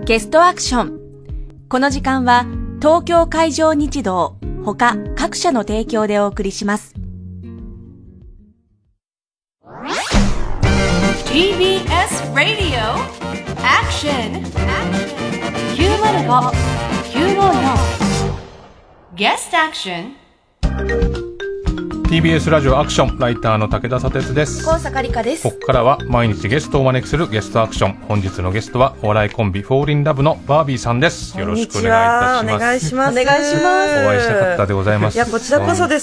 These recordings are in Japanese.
ゲストアクション。この時間は東京海上日動他各社の提供でお送りします。 TBS Radio Action 905-954 Guest Action TBS ラジオアクションライターの武田砂鉄です。 高坂理香です。 ここからは毎日ゲストをお招きするゲストアクション。本日のゲストはお笑いコンビフォーリンラブのバービーさんです。よろしくお願いいたします。 お願いします。 お願いします。 お会いしたかったでございます。 いや、こちらこそです。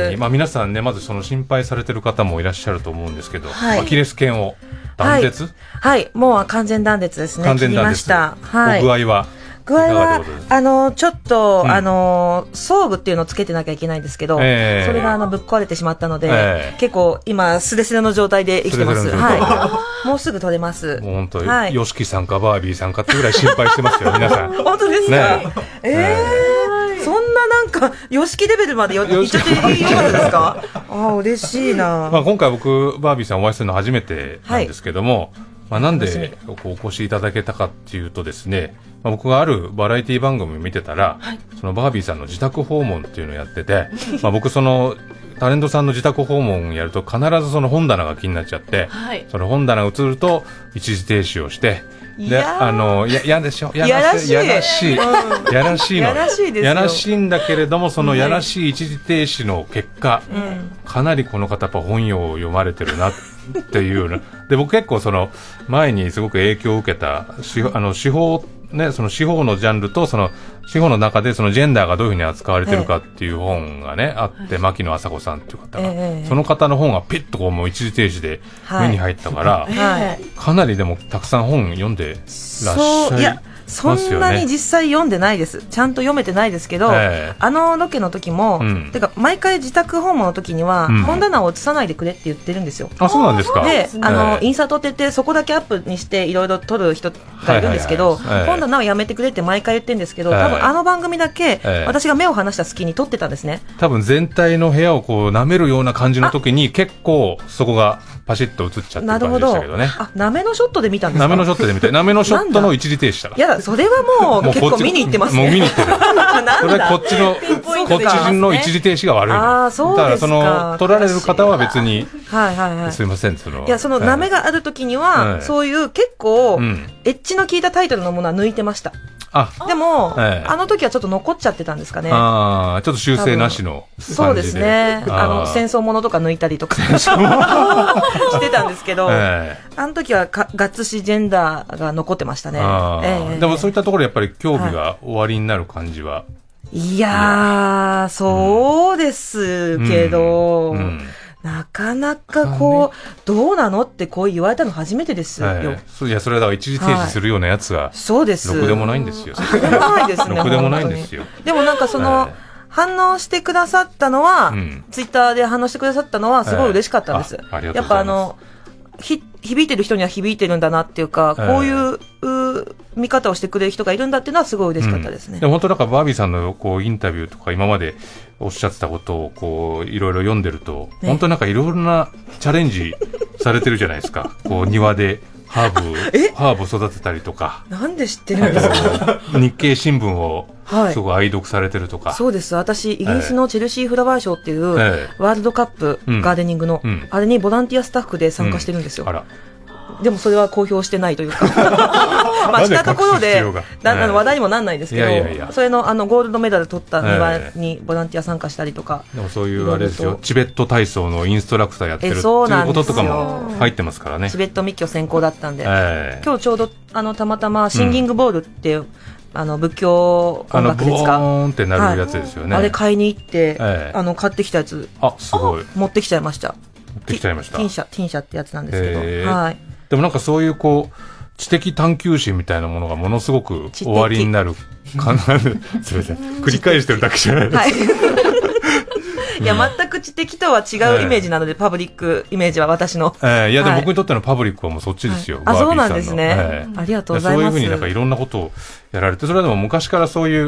皆さんね、まずその心配されてる方もいらっしゃると思うんですけど、 はい、 アキレス腱を断絶、 はい、もう完全断絶ですね。 完全断絶。 切りました。はい。 具合はちょっと、装具っていうのをつけてなきゃいけないんですけど、それがぶっ壊れてしまったので、結構今スレスレの状態で生きてます。はい。もうすぐ取れます。 もう本当に、はい、ヨシキさんかバービーさんかってぐらい心配してますよ皆さん。 本当ですか。ね、そんななんかヨシキレベルまでいっちゃっていいんですか。あ、嬉しいな。 今回僕バービーさんお会いするの初めてなんですけども。なんでお越しいただけたかっていうとですね、僕があるバラエティ番組を見てたら、はい、そのバービーさんの自宅訪問っていうのをやってて僕そのタレントさんの自宅訪問をやると必ずその本棚が気になっちゃって、はい、その本棚が映ると一時停止をしてでやでしょ、やらしいのやらしいんだけれども、そのやらしい一時停止の結果、かなりこの方やっぱ本を読まれてるなっていうので、僕結構その前にすごく影響を受けた司法ね、その司法のジャンルとその司法の中でそのジェンダーがどういうふうに扱われてるかっていう本がね、あって、牧野麻子さんっていう方が、その方の本がピッとこうもう一時停止で目に入ったから、かなりでもたくさん本読んでらっしゃいそんなに実際読んでないです。ちゃんと読めてないですけど、ロケの時も、てか毎回自宅訪問の時には、本棚を写さないでくれって言ってるんですよ。 あ、そうなんですか。 で、インサートって言ってそこだけアップにしていろいろ撮る人がいるんですけど、本棚はやめてくれって毎回言ってるんですけど、多分あの番組だけ、私が目を離した隙に撮ってたんですね。 多分全体の部屋をこう舐めるような感じの時に結構そこがパシッと映っちゃってる感じでしたけどね。 なめのショットで見たんですか。 なめのショットで見て、なめのショットの一時停止だから。 いや、それはもう結構見に行ってますね。 もう見に行ってる。それこっちの一時停止が悪いの。 そうですか。 だから撮られる方は別に、すいません、 いや、そのなめがある時には、そういう結構エッジの効いたタイトルのものは抜いてました。でも、あの時はちょっと残っちゃってたんですかね。ちょっと修正なしの感じで。 そうですね。戦争ものとか抜いたりとかしてたんですけど、あの時はガッツシジェンダーが残ってましたね。 でもそういったところやっぱり興味が終わりになる感じは。 いやー、そうですけど、なかなかこう、どうなのってこう言われたの初めてですよ。 いや、それはだから一時停止するようなやつが、 そうです。 ろくでもないんですよ。 ろくでもないですね。 ろくでもないんですよ。 でもなんかその、反応してくださったのは、ツイッターで反応してくださったのはすごい嬉しかったんです。やっぱ響いてる人には響いてるんだなっていうか、こういう見方をしてくれる人がいるんだっていうのはすごい嬉しかったですね。 で本当なんかバービーさんのこうインタビューとか今までおっしゃってたことをこういろいろ読んでると、本当なんかいろいろなチャレンジされてるじゃないですか。こう庭でハーブを育てたりとか。 なんで知ってるんですか。 日経新聞をすごい愛読されてるとか。 そうです。私イギリスのチェルシーフラワー賞っていうワールドカップガーデニングのあれにボランティアスタッフで参加してるんですよ。でもそれは公表してないというかしたところで話題にもなんないですけど、それのゴールドメダル取った庭にボランティア参加したりとか。 でもそういうあれですよ、チベット体操のインストラクターやってるっていうこととかも入ってますからね。 チベット密教専攻だったんで、今日ちょうどたまたまシンギングボールっていう仏教音楽ですか、 ボーンってなるやつですよね。 あれ買いに行って買ってきたやつ、 すごい持ってきちゃいました。 持ってきちゃいました。 ティンシャってやつなんですけど、はい。 でもなんかそういうこう知的探求心みたいなものがものすごく終わりになるかな。すみません、繰り返してるだけじゃないです。 いや、全く知的とは違うイメージなので、パブリックイメージは私の。 いや、でも僕にとってのパブリックはもうそっちですよ。 そうなんですね。ありがとうございます。 そういうふうになんかいろんなことをやられて、それでも昔からそういう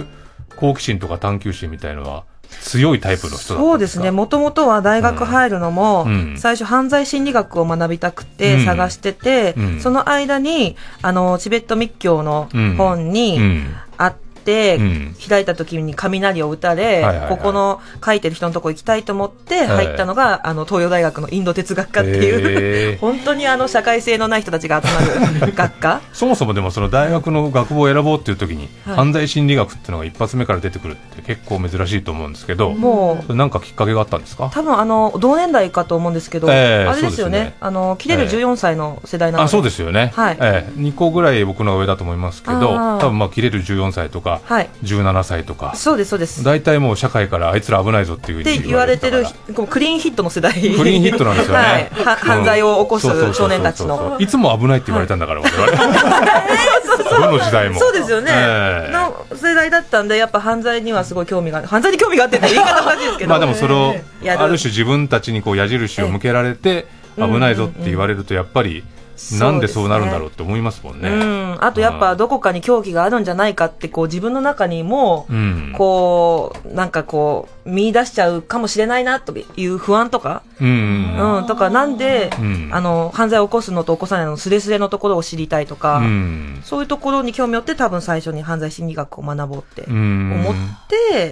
好奇心とか探求心みたいのは強いタイプの人だったんですか？ そうですね。もともとは大学入るのも、最初犯罪心理学を学びたくて探してて、その間に、チベット密教の本にあって、開いた時に雷を打たれ、ここの書いてる人のとこ行きたいと思って入ったのが、東洋大学のインド哲学科っていう、本当に社会性のない人たちが集まる学科。 そもそもでもその大学の学部を選ぼうっていう時に、犯罪心理学っていうのが一発目から出てくるって結構珍しいと思うんですけど、もうなんかきっかけがあったんですか？ 多分同年代かと思うんですけど、あれですよね。切れる14歳の世代なので。 そうですよね。2個ぐらい僕の上だと思いますけど、多分切れる14歳とか、17歳とか、 そうですそうです。 大体もう社会からあいつら危ないぞっていうって言われてるクリーンヒットの世代。クリーンヒットなんですよね。 犯罪を起こす少年たちの。 いつも危ないって言われたんだから我々。どの時代も。 そうですよね。の世代だったんでやっぱ犯罪にはすごい興味が犯罪に興味があってって言い方おかしいですけど。 まあでもそれをある種自分たちにこう矢印を向けられて危ないぞって言われるとやっぱり。なんでそうなるんだろうって思いますもんね。 あとやっぱどこかに狂気があるんじゃないかってこう自分の中にもこうなんかこう見出しちゃうかもしれないなという不安とか、とかなんで犯罪を起こすのと起こさないのスレスレのところを知りたいとか、そういうところに興味を持って多分最初に犯罪心理学を学ぼうって思って。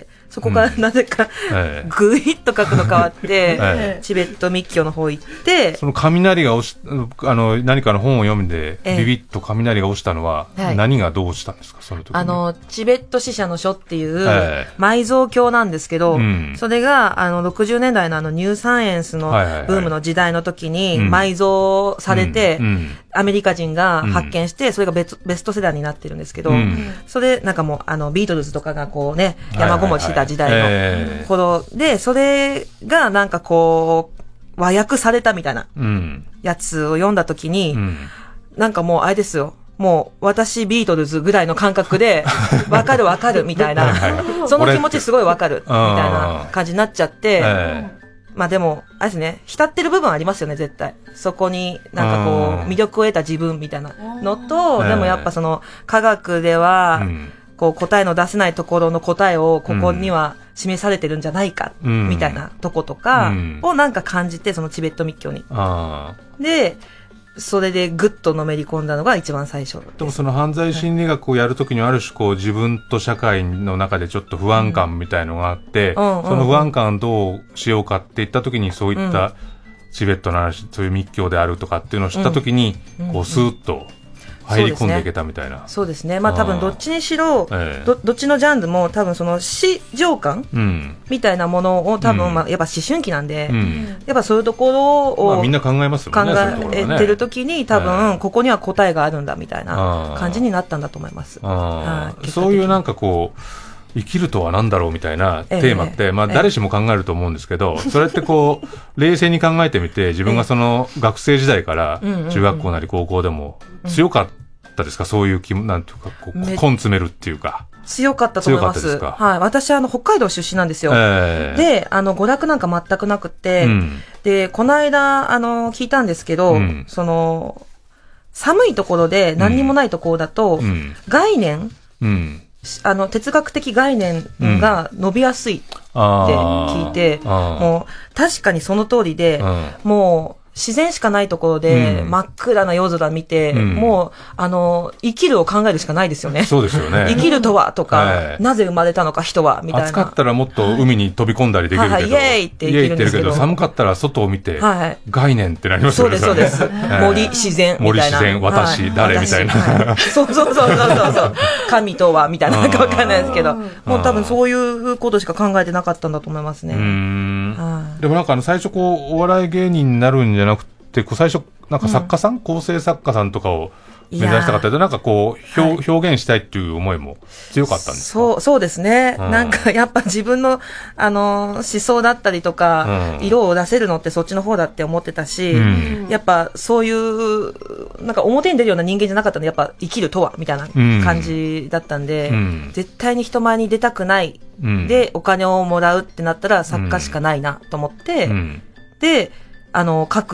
そこからなぜかぐいっと角度変わってチベット密教の方行ってその雷が何かの本を読んでビビッと雷が落ちたのは何がどうしたんですか？その時にチベット死者の書っていう埋蔵経なんですけど、それが60年代のニューサイエンスのブームの時代の時に埋蔵されてアメリカ人が発見してそれがベストセラーになってるんですけど、それなんかもうビートルズとかがこうね山ごもりしてた時代の頃で、それがなんかこう和訳されたみたいなやつを読んだ時に、なんかもうあれですよ、もう私ビートルズぐらいの感覚でわかるみたいなその気持ちすごいわかるみたいな感じになっちゃって、まあでもあれですね、浸ってる部分ありますよね絶対。そこになんかこう魅力を得た自分みたいなのと、でもやっぱその科学ではこう答えの出せないところの答えをここには示されてるんじゃないかみたいなとことかをなんか感じて、そのチベット密教にでそれでぐっとのめり込んだのが一番最初です。 でもその犯罪心理学をやるときにある種こう自分と社会の中でちょっと不安感みたいのがあって、その不安感をどうしようかっていったときにそういったチベットの話、そういう密教であるとかっていうのを知ったときにこうスーッと入り込んでいけたみたいな。 そうですね。まあ多分どっちにしろ、どっちのジャンルも多分その死情感みたいなものを多分まあやっぱ思春期なんで、やっぱそういうところをみんな考えますよね。 考えてる時に多分ここには答えがあるんだみたいな感じになったんだと思います。 そういうなんかこう生きるとは何だろうみたいなテーマって、まあ誰しも考えると思うんですけど、それってこう冷静に考えてみて、自分がその学生時代から中学校なり高校でも強かったですか？そういうなんていうかこう根詰めるっていうか。 強かったと思います。はい。私北海道出身なんですよ。で娯楽なんか全くなくて、でこの間聞いたんですけど、その寒いところで何にもないところだと、概念哲学的概念が伸びやすいって聞いて、もう確かにその通りで、もう自然しかないところで真っ暗な夜空見て、もう生きるを考えるしかないですよね。 そうですよね。 生きるとはとか、なぜ生まれたのか人はみたいな。 暑かったらもっと海に飛び込んだりできるけど、 イエーイって言ってるんですけど、 寒かったら外を見て概念ってなりますよね。 そうですそうです。森自然みたいな。 森自然私誰みたいな。 そう神とはみたいななんかわかんないですけど、もう多分そういうことしか考えてなかったんだと思いますね。 でもなんか最初こうお笑い芸人になるんじゃなくて、こう最初なんか作家さん、構成作家さんとかを目指したかったで、なんかこう表現したいっていう思いも強かったんですか？ そうですね。なんかやっぱ自分の思想だったりとか、色を出せるのってそっちの方だって思ってたし、やっぱそういうなんか表に出るような人間じゃなかったので、やっぱ生きるとはみたいな感じだったんで、絶対に人前に出たくない、でお金をもらうってなったら作家しかないなと思って、で書く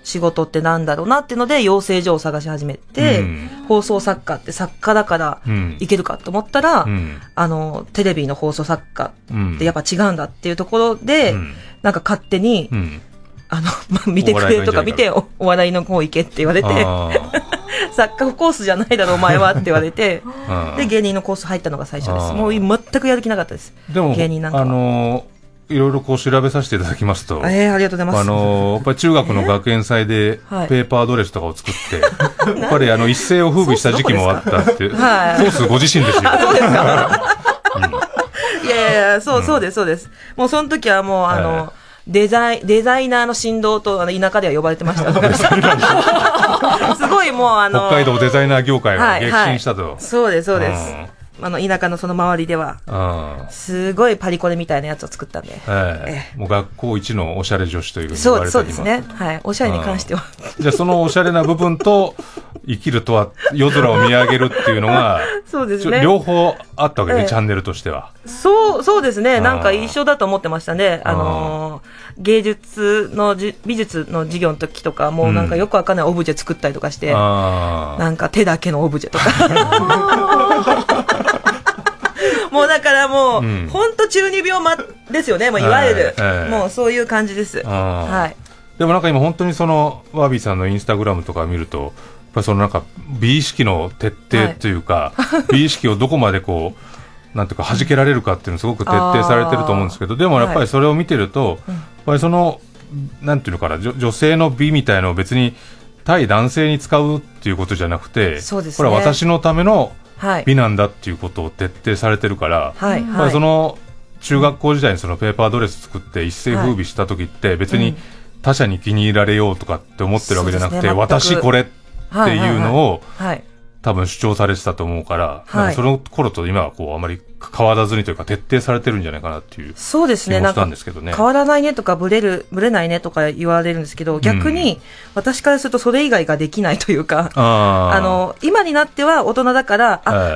仕事ってなんだろうなっていうので、養成所を探し始めて、放送作家って作家だからいけるかと思ったら、テレビの放送作家ってやっぱ違うんだっていうところで、なんか勝手に、見てくれとか見てお笑いの方行けって言われて、作家コースじゃないだろお前はって言われて、で芸人のコース入ったのが最初です。もう全くやる気なかったです。 でも芸人なんかいろいろこう調べさせていただきますと、 ありがとうございます。 やっぱり中学の学園祭でペーパードレスとかを作って、やっぱり一世を風靡した時期もあったって、ソースご自身ですよ。 そうですか。いやいや、そうです、そうです。もうその時はもうデザイナーの神童と田舎では呼ばれてました。すごいもう北海道デザイナー業界が激震したと。 そうです、そうです。田舎のその周りでは、すごいパリコレみたいなやつを作ったんで。 もう学校一のおしゃれ女子というふうに言われてそうですね。はい。おしゃれに関しては。 じゃあそのおしゃれな部分と、生きるとは夜空を見上げるっていうのが、 そうですね。 両方あったわけね、チャンネルとしては。 そうですね。なんか一緒だと思ってましたね。芸術の美術の授業の時とか、もうなんかよくわかんないオブジェ作ったりとかして、なんか手だけのオブジェとか。もうだからもう、本当中二病ですよね、もういわゆる。もうそういう感じです。はい。 でもなんか今本当にその、バービーさんのインスタグラムとか見ると、やっぱりそのなんか、美意識の徹底というか、美意識をどこまでこう、なんていうか弾けられるかっていうのすごく徹底されてると思うんですけど、でもやっぱりそれを見てると、やっぱりその、なんていうのかな、女性の美みたいのを別に対男性に使うっていうことじゃなくて、これは私のための美なんだっていうことを徹底されてるから、やっぱりその中学校時代にそのペーパードレス作って一世風靡した時って別に他者に気に入られようとかって思ってるわけじゃなくて、私これっていうのを多分主張されてたと思うから、なんかその頃と今はこうあまり変わらずにというか徹底されてるんじゃないかなっていうそうですね。なんか変わらないねとかブレないねとか言われるんですけど、逆に私からするとそれ以外ができないというか、今になっては大人だから、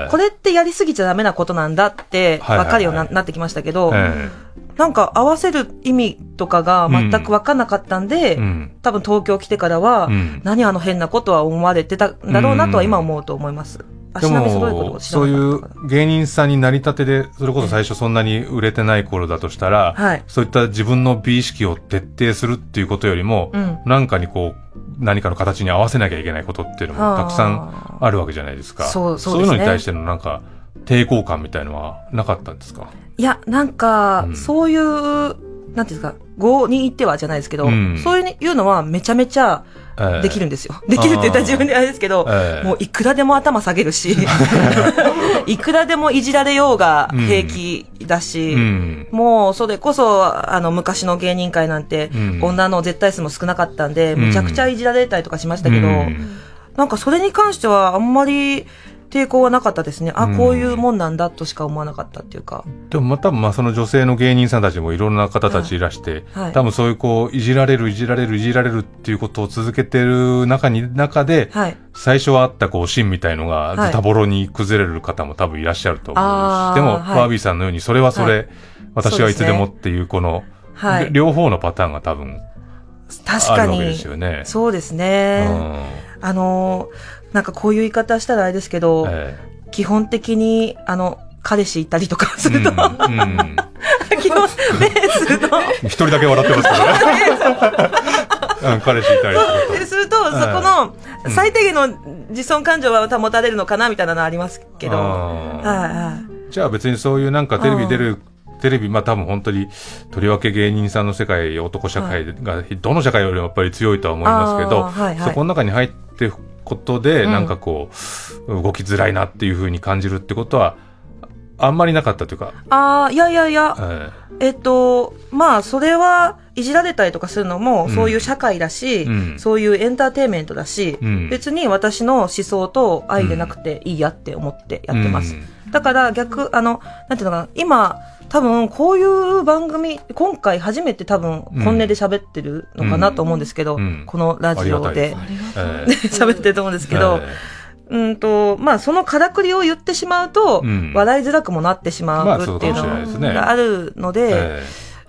これってやりすぎちゃダメなことなんだって分かるようになってきましたけど、なんか合わせる意味とかが全く分かんなかったんで、多分東京来てからは、何変なことは思われてたんだろうなとは今思うと思います。 でもそういう芸人さんになりたてでそれこそ最初そんなに売れてない頃だとしたら、そういった自分の美意識を徹底するっていうことよりも、何かにこう何かの形に合わせなきゃいけないことっていうのもたくさんあるわけじゃないですか。そういうのに対してのなんか抵抗感みたいのはなかったんですか？ いや、なんか、そういう、なんていうんですか、業に行ってはじゃないですけど、そういうのはめちゃめちゃできるんですよ。できるって言ったら自分であれですけど、もういくらでも頭下げるし、いくらでもいじられようが平気だし、もうそれこそ、昔の芸人界なんて、女の絶対数も少なかったんで、むちゃくちゃいじられたりとかしましたけど、なんかそれに関してはあんまり、抵抗はなかったですね。こういうもんなんだとしか思わなかったっていうか。 でも多分その女性の芸人さんたちもいろんな方たちいらして、多分そういうこういじられるっていうことを続けてる中で、最初はあったこう芯みたいのがズタボロに崩れる方も多分いらっしゃると思うし、でもバービーさんのようにそれはそれ、私はいつでもっていうこの、両方のパターンが多分あるわけですよね。 そうですね。なんかこういう言い方したらあれですけど、基本的に、彼氏いたりとかすると、基本、すると、 一人だけ笑ってますけどね。彼氏いたりすると、そこの、最低限の自尊感情は保たれるのかな、みたいなのありますけど。 じゃあ別にそういうなんかテレビ、多分本当に、とりわけ芸人さんの世界、男社会が、どの社会よりもやっぱり強いとは思いますけど、そこの中に入ってことで、なんかこう、動きづらいなっていう風に感じるってことは、あんまりなかったというか。 いや。それは、いじられたりとかするのも、そういう社会だし、そういうエンターテインメントだし、別に私の思想と愛でなくていいやって思ってやってます。だからなんていうのかな、今、多分こういう番組、今回初めて多分本音で喋ってるのかなと思うんですけど、このラジオで喋ってると思うんですけど、そのからくりを言ってしまうと、笑いづらくもなってしまうっていうのがあるので、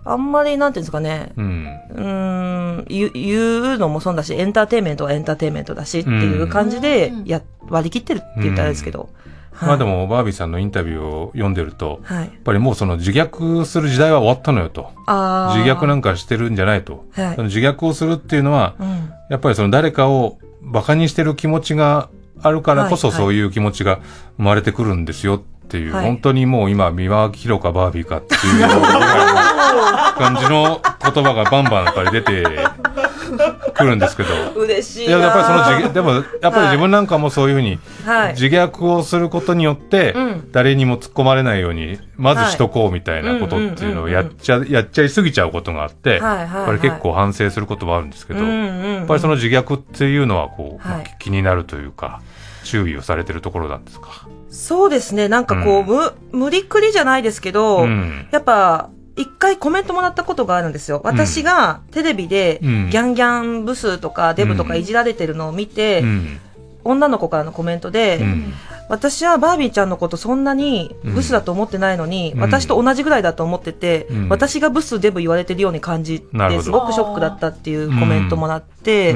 あんまりなんていうんですかね、言うのもそうだし、エンターテインメントはエンターテインメントだしっていう感じで割り切ってるって言ったらあれですけど。 まあでもバービーさんのインタビューを読んでると、やっぱりもうその自虐する時代は終わったのよと。自虐なんかしてるんじゃないと。その自虐をするっていうのは、やっぱりその誰かをバカにしてる気持ちがあるからこそそういう気持ちが生まれてくるんですよっていう、本当にもう今三輪明宏かバービーかっていう感じの言葉がバンバンやっぱり出てくるんですけど。 嬉しいな。 いや、やっぱりそのでもやっぱり自分なんかもそういうふうに自虐をすることによって誰にも突っ込まれないようにまずしとこうみたいなことっていうのをやっちゃいすぎちゃうことがあって、やっぱり結構反省することもあるんですけど、やっぱりその自虐っていうのはこう、気になるというか注意をされてるところなんですか。 そうですね。なんかこう、無理くりじゃないですけど、やっぱ一回コメントもらったことがあるんですよ。私がテレビでギャンギャンブスとかデブとかいじられてるのを見て、女の子からのコメントで、私はバービーちゃんのことそんなにブスだと思ってないのに、私と同じぐらいだと思ってて、私がブスデブ言われてるように感じて、すごくショックだったっていうコメントもらって、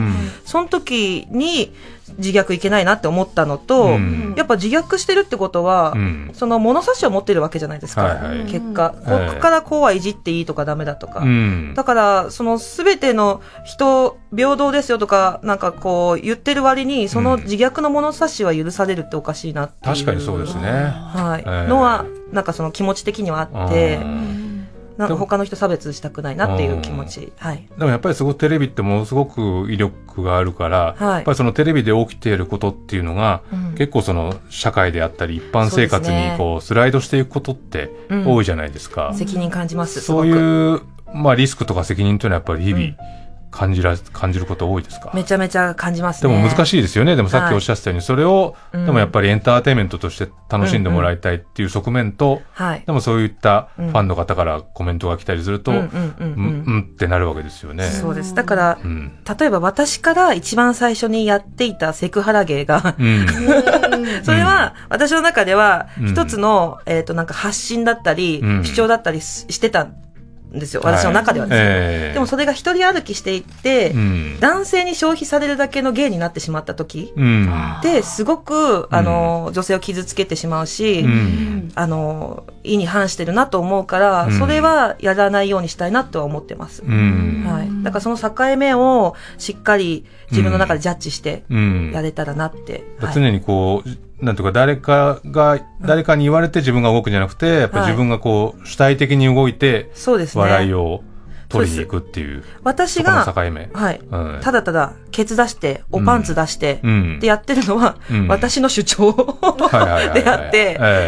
その時に自虐いけないなって思ったのと、やっぱ自虐してるってことは、その物差しを持ってるわけじゃないですか、結果。ここからこうはいじっていいとかダメだとか。だから、その全ての人、平等ですよとか、なんかこう言ってる割に、その自虐の物差しは許されるっておかしいなっていう。 確かにそうですね。 はい。のは、なんかその気持ち的にはあって、なんか他の人差別したくないなっていう気持ち。はい。 でもやっぱりすごくテレビってものすごく威力があるから、やっぱりそのテレビで起きていることっていうのが、結構その社会であったり一般生活にこうスライドしていくことって多いじゃないですか。 責任感じます。 そういう、まあリスクとか責任というのはやっぱり日々、感じること多いですか？ めちゃめちゃ感じますね。 でも難しいですよね。でもさっきおっしゃってたように、それを、でもやっぱりエンターテインメントとして楽しんでもらいたいっていう側面と、でもそういったファンの方からコメントが来たりすると、ってなるわけですよね。 そうです。だから、例えば私から一番最初にやっていたセクハラ芸が、それは私の中では一つの、なんか発信だったり、主張だったりしてたですよ。私の中ではですね。でもそれが一人歩きしていって、男性に消費されるだけの芸になってしまった時で、すごく、女性を傷つけてしまうし、意に反してるなと思うから、それはやらないようにしたいなとは思ってます。はい。だからその境目をしっかり自分の中でジャッジしてやれたらなって。 常にこう、なんとか誰かに言われて自分が動くんじゃなくて、やっぱり自分がこう主体的に動いて、笑いを取りに行くっていう。 私が、はい。ただただケツ出して、おパンツ出して、でやってるのは、私の主張であって、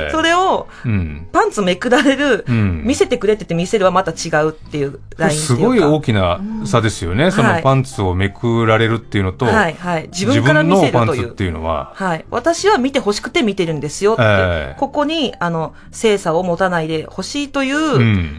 それを、パンツめくられる、見せてくれって言って見せるはまた違うっていうラインっていうか。 すごい大きな差ですよね。そのパンツをめくられるっていうのと、 自分から見せるという。 自分のパンツっていうのは。 はい。私は見て欲しくて見てるんですよって。ここに、性差を持たないで欲しいという、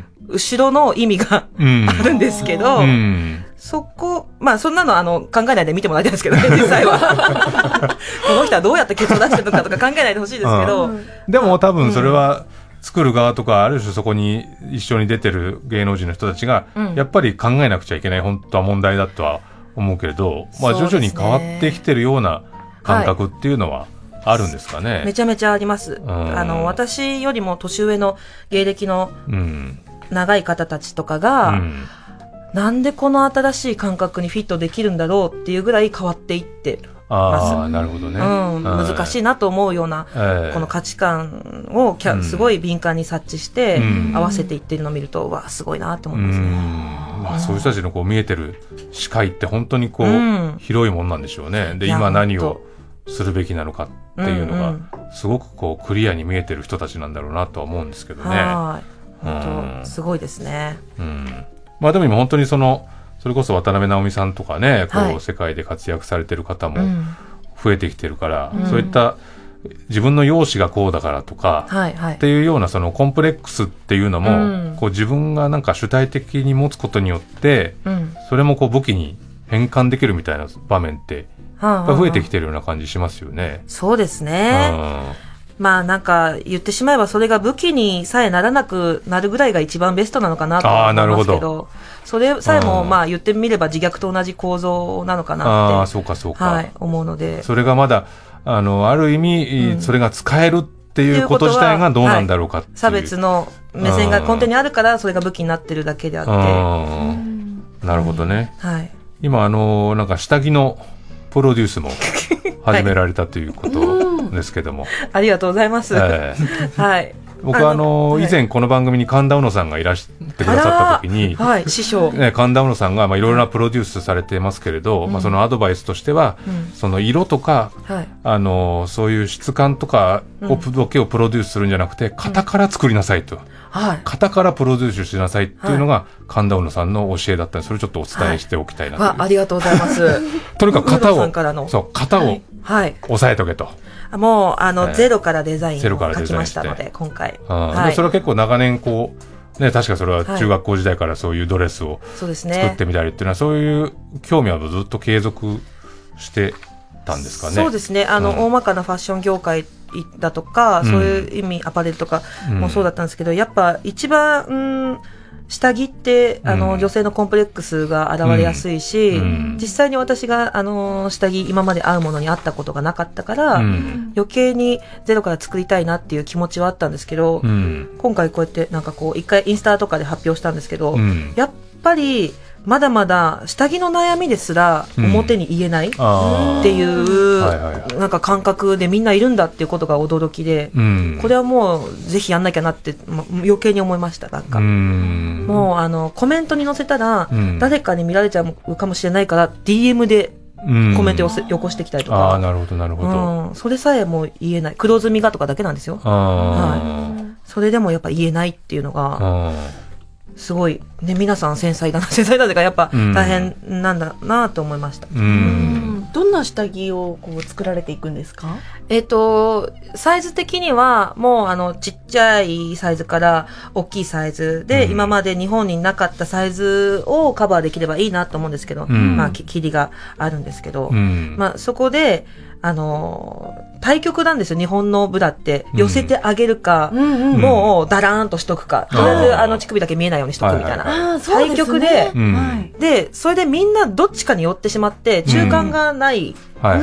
後ろの意味があるんですけど、そこ、まあそんなの考えないで見てもらいたいですけどね、実際は。この人はどうやってケツを出してるのかとか考えないでほしいですけど。 でも多分それは、作る側とか、ある種そこに一緒に出てる芸能人の人たちが、やっぱり考えなくちゃいけない本当は問題だとは思うけれど、まあ徐々に変わってきてるような感覚っていうのは、あるんですかね。 めちゃめちゃあります。私よりも年上の芸歴の長い方たちとかが、なんでこの新しい感覚にフィットできるんだろうっていうぐらい変わっていってます。 なるほどね。 難しいなと思うような、この価値観をすごい敏感に察知して、合わせていってるのを見ると、わあ、すごいなと思いますね。 まあ、そういう人たちのこう見えてる視界って本当にこう、広いもんなんでしょうね。で、今何をするべきなのかっていうのが、すごくこうクリアに見えてる人たちなんだろうなとは思うんですけどね。 本当すごいですね。 まあでも今本当にそれこそ渡辺直美さんとかね、こう世界で活躍されてる方も増えてきてるから、そういった自分の容姿がこうだからとか、っていうようなそのコンプレックスっていうのも、こう自分がなんか主体的に持つことによって、それもこう武器に変換できるみたいな場面って、増えてきてるような感じしますよね。 そうですね。 まあなんか言ってしまえばそれが武器にさえならなくなるぐらいが一番ベストなのかなと思いますけど、それさえもまあ言ってみれば自虐と同じ構造なのかなって、 そうかそうか、 はい、思うので、 それがまだある意味、それが使えるっていうこと自体がどうなんだろうかっていう、 差別の目線が根底にあるからそれが武器になってるだけであって、 なるほどね、 はい、 今なんか下着のプロデュースも始められたということですけども、 ありがとうございます、はい、 僕以前この番組に神田うのさんがいらしてくださった時に、 はい、師匠、 ね、神田うのさんがいろいろなプロデュースされてますけれど、そのアドバイスとしては、その色とか、そういう質感とかをだけをプロデュースするんじゃなくて、型から作りなさいと、型からプロデュースしなさいっていうのが神田うのさんの教えだったので、それをちょっとお伝えしておきたいなという、 ありがとうございます。 とにかく型を押さえとけと。 もうゼロからデザインを書きましたので、今回、 それは結構長年こうね、確かそれは中学校時代からそういうドレスを作ってみたりっていうのは、そういう興味はずっと継続してたんですかね。 そうですね、大まかなファッション業界だとか、そういう意味アパレルとかもそうだったんですけど、やっぱ一番下着って女性のコンプレックスが現れやすいし、実際に私が下着今まで合うものに合ったことがなかったから、余計にゼロから作りたいなっていう気持ちはあったんですけど、今回こうやってなんかこう一回インスタとかで発表したんですけど、やっぱりまだまだ下着の悩みですら表に言えないっていうなんか感覚でみんないるんだっていうことが驚きで、これはもうぜひやんなきゃなって余計に思いました。なんかもうコメントに載せたら誰かに見られちゃうかもしれないから DM でコメントをよこしてきたりとか、 なるほどなるほど、 それさえも言えない、黒ずみがとかだけなんですよ。それでもやっぱ言えないっていうのがすごいね、皆さん繊細だな、繊細だというかやっぱ大変なんだなと思いました。 どんな下着をこう作られていくんですか？ サイズ的にはもうちっちゃいサイズから大きいサイズで、今まで日本になかったサイズをカバーできればいいなと思うんですけど、まあ切りがあるんですけど、まあそこで対極なんですよ、日本のブラって。寄せてあげるか、もうダラーンとしとくか、とりあえず乳首だけ見えないようにしとくみたいな。対極で、で、それでみんなどっちかに寄ってしまって、中間がないから、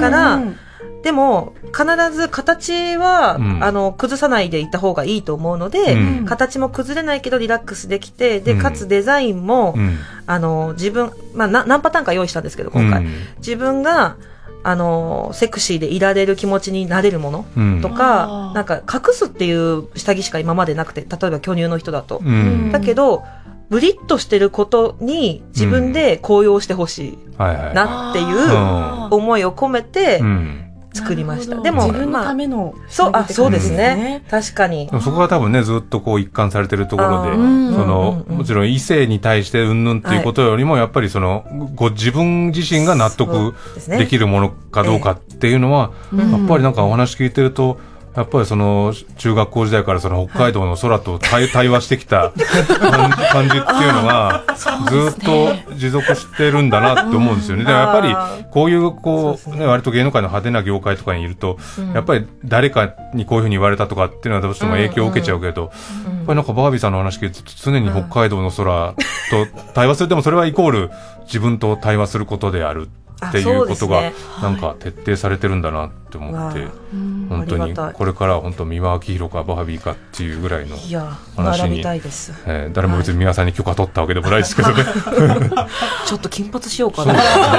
でも、必ず形は、崩さないでいった方がいいと思うので、形も崩れないけどリラックスできて、で、かつデザインも、自分、まあ、何パターンか用意したんですけど、今回。自分が、セクシーでいられる気持ちになれるものとか、なんか隠すっていう下着しか今までなくて、例えば巨乳の人だと。だけど、ブリッとしてることに自分で高揚してほしいなっていう思いを込めて作りました。でも、 自分のためのそうですね。確かに。 そこが多分ね、ずっとこう一貫されてるところで、もちろん異性に対してうんぬんっていうことよりも、やっぱり自分自身が納得できるものかどうかっていうのは、やっぱりなんかお話聞いてると、やっぱり中学校時代から北海道の空と対話してきた感じっていうのがずっと持続してるんだなって思うんですよね。でもやっぱりこういう割と芸能界の派手な業界とかにいると、やっぱり誰かにこういうふうに言われたとかっていうのはどうしても影響を受けちゃうけど、やっぱりなんかバービーさんの話聞いて常に北海道の空と対話する、でもそれはイコール自分と対話することであるっていうことがなんか徹底されてるんだなって思って、本当にこれからは本当三輪明宏かバービーかっていうぐらいの話に、誰も別に三輪さんに許可取ったわけでもないですけどねちょっと金髪しようかな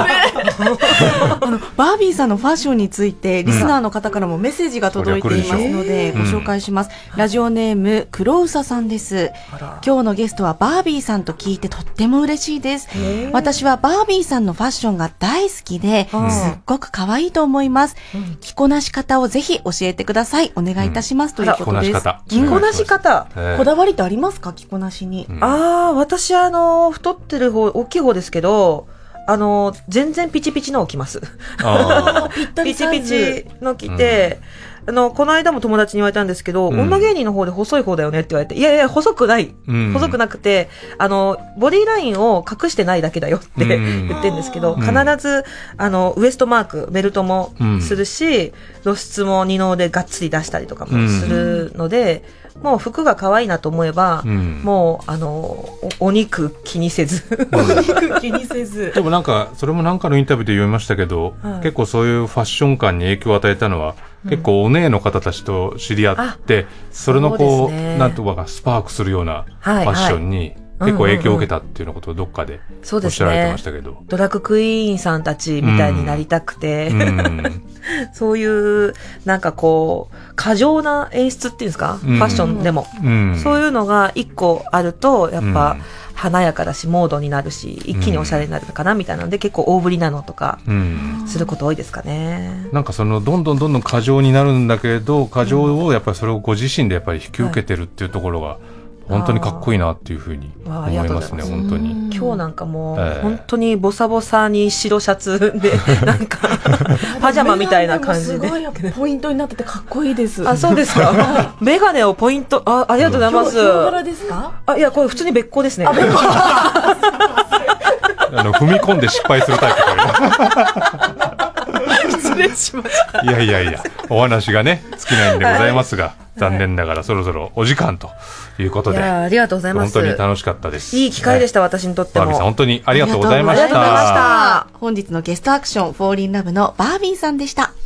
バービーさんのファッションについてリスナーの方からもメッセージが届いていますのでご紹介します。ラジオネーム黒うささんです。今日のゲストはバービーさんと聞いてとっても嬉しいです。私はバービーさんのファッションが大好きで、すっごく可愛いと思います。着こなし方をぜひ教えてください。お願いいたします。ということです。 着こなし方。 こだわりってありますか？着こなしに。 私太ってる方、大きい方ですけど、全然ピチピチのを着ます。 ぴったりピチピチの着て、 この間も友達に言われたんですけど、女芸人の方で細い方だよねって言われて、いやいや、細くない。細くなくて、ボディラインを隠してないだけだよって言ってるんですけど、必ず、ウエストマーク、ベルトもするし、露出も二の腕がっつり出したりとかもするので、もう服が可愛いなと思えば、もう、お肉気にせず。 お肉気にせず。 でもなんか、それもなんかのインタビューで読みましたけど、結構そういうファッション感に影響を与えたのは、結構お姉の方たちと知り合って、それのこう、なんとかスパークするようなファッションに、結構影響を受けたっていうようなことをどっかでおっしゃられてましたけど。 ドラッグクイーンさんたちみたいになりたくて、そういう、なんかこう、過剰な演出っていうんですか、ファッションでも。そういうのが一個あると、やっぱ、華やかだし、モードになるし、一気におしゃれになるかなみたいなので、結構大ぶりなのとか、すること多いですかね。 なんかどんどん過剰になるんだけど、過剰をやっぱりそれをご自身でやっぱり引き受けてるっていうところが、本当にかっこいいなっていうふうに思いますね、本当に。 今日なんかもう、本当にボサボサに白シャツで、なんか、パジャマみたいな感じで。 すごいポイントになっててかっこいいです。 あ、そうですか。メガネをポイント、ありがとうございます。 ヒョウ柄ですか？ いや、これ普通に別個ですね。 踏み込んで失敗するタイプ。失礼しました。 いや、お話がね、尽きないんでございますが、残念ながらそろそろお時間ということで、 ありがとうございます。 本当に楽しかったです。 いい機会でした、私にとっても。 バービーさん、本当にありがとうございました。 本日のゲストアクション、フォーリンラブのバービーさんでした。